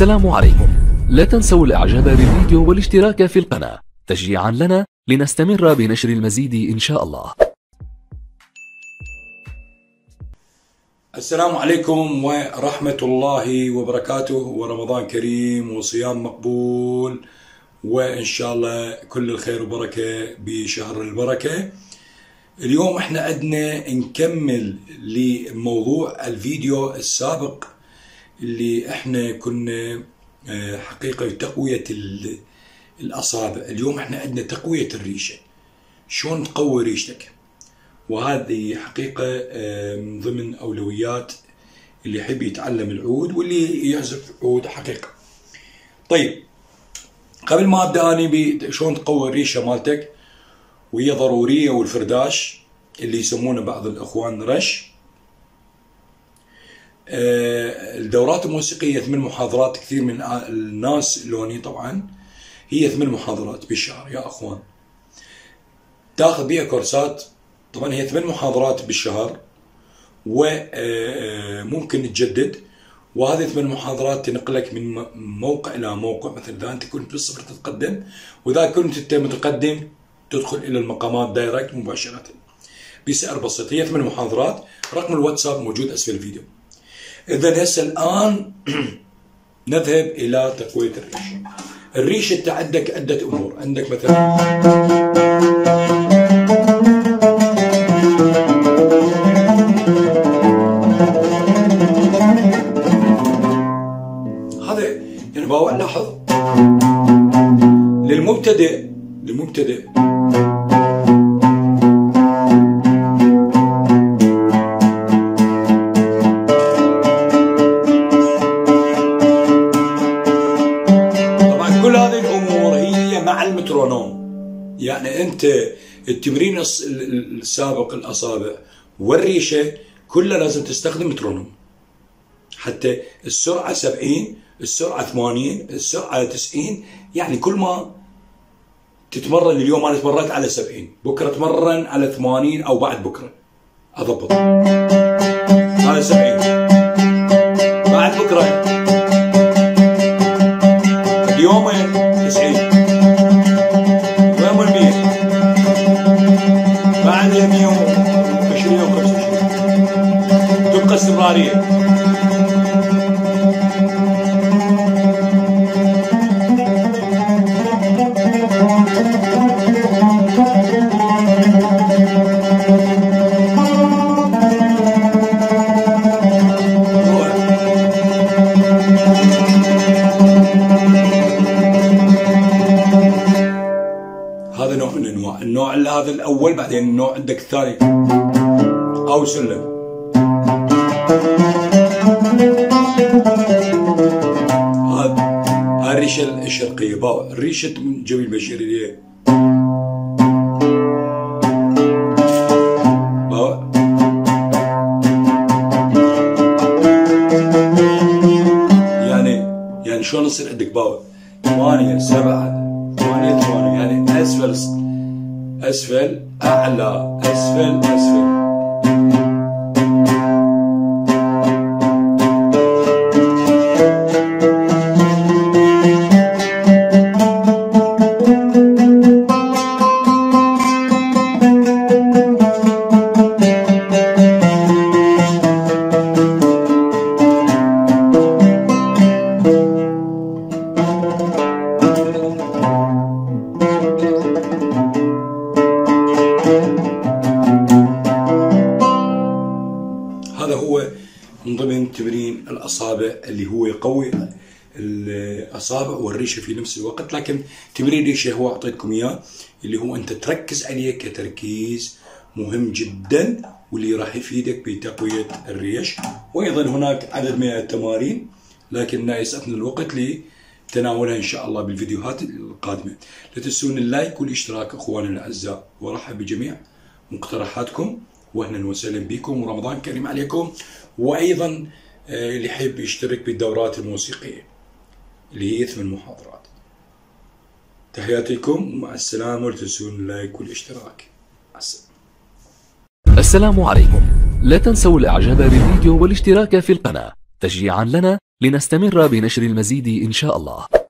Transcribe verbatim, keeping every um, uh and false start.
السلام عليكم. لا تنسوا الاعجاب بالفيديو والاشتراك في القناة تشجيعا لنا لنستمر بنشر المزيد ان شاء الله. السلام عليكم ورحمة الله وبركاته، ورمضان كريم وصيام مقبول، وإن شاء الله كل الخير وبركة بشهر البركة. اليوم احنا عندنا نكمل لموضوع الفيديو السابق اللي احنا كنا حقيقة تقوية الأصابع. اليوم احنا عندنا تقوية الريشة، شلون تقوي ريشتك، وهذه حقيقة من ضمن أولويات اللي يحب يتعلم العود واللي يعزف عود حقيقة. طيب قبل ما أبدأ أني بشلون تقوي الريشة مالتك، وهي ضرورية، والفرداش اللي يسمونه بعض الأخوان رش. الدورات الموسيقية ثمان محاضرات، كثير من الناس لوني طبعا هي ثمان محاضرات بالشهر يا أخوان، تاخذ بيها كورسات. طبعا هي ثمان محاضرات بالشهر وممكن تجدد، وهذه ثمان محاضرات تنقلك من موقع إلى موقع. مثلا إذا أنت كنت بالصفر تتقدم، وإذا كنت أنت متقدم تدخل إلى المقامات دايركت مباشرة بسعر بسيط. هي ثمان محاضرات، رقم الواتساب موجود أسفل الفيديو. إذا هسه الآن نذهب إلى تقوية الريشة. الريشة أنت عندك عدة أمور، عندك مثلا هذا يعني باوع. لاحظ للمبتدئ للمبتدئ يعني انت التمرين السابق الاصابع والريشه كلها لازم تستخدم مترونوم، حتى السرعه سبعين، السرعه ثمانين، السرعه تسعين. يعني كل ما تتمرن، اليوم انا تمرنت على سبعين، بكره اتمرن على ثمانين او بعد بكره اضبط على سبعين، بعد بكره اليومين تسعين، مية وعشرين أو خمسة وعشرين، تبقى استمرارية. هذا نوع من الانواع، النوع هذا الاول، بعدين النوع عندك الثاني او سلم. هذا هاي الريشه الشرقيه، باو الريشه من جميل بشري باو. يعني يعني شلون يصير عندك باو ثمانية سبعة ثمانية ثمانية، يعني اسفل أسفل أعلى أسفل أسفل. هذا هو من ضمن تمرين الأصابع اللي هو يقوي الأصابع والريشة في نفس الوقت. لكن تمرين الريشة هو أعطيتكم إياه، اللي هو أنت تركز عليه كتركيز مهم جدا، واللي راح يفيدك بتقوية الريش. وأيضا هناك عدد من التمارين، لكن يسعفنا الوقت لتناولها إن شاء الله بالفيديوهات القادمة. لا تنسون اللايك والاشتراك أخواننا الأعزاء، ورحب بجميع مقترحاتكم، واهلا وسهلا بكم، ورمضان كريم عليكم. وايضا اللي يحب يشترك بالدورات الموسيقيه اللي هي ثمان محاضرات. تحياتي لكم ومع السلامه، ولا تنسون اللايك والاشتراك. مع السلامه. السلام عليكم. لا تنسوا الاعجاب بالفيديو والاشتراك في القناة تشجيعا لنا لنستمر بنشر المزيد إن شاء الله.